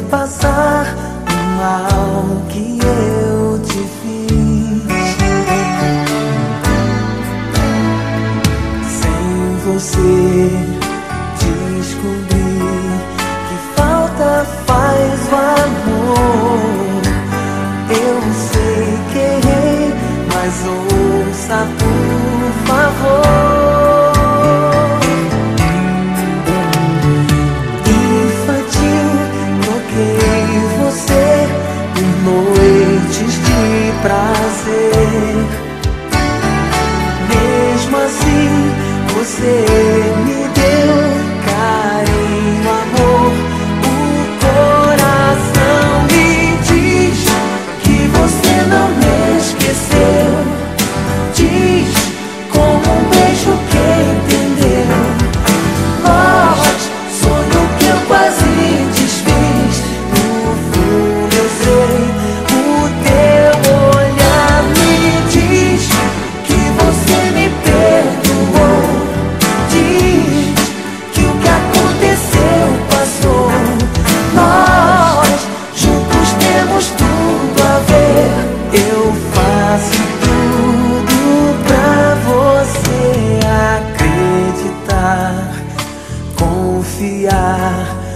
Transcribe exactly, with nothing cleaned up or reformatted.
passar o mal que eu te fiz. Sem você descobri que falta faz o amor. Eu sei que errei, mas ouça por favor. Você por noites de prazer. Mesmo assim você me deu carinho, amor. O coração me diz que você não me esqueceu. Diz como um beijo que entendeu. Nós, sonho que eu quase desfiz. Eu faço tudo pra você acreditar, confiar.